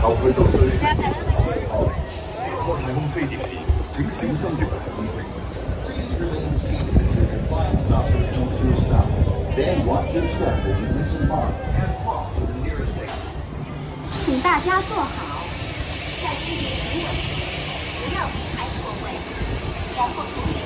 後佢到最後個太空飛碟時，請小心翼翼控制。Please remain seated until your flying saucer comes to a stop. Then watch your step as you disembark and walk to the nearest exit. 请大家坐好，在飞碟停稳时，不要离开座位，然后注意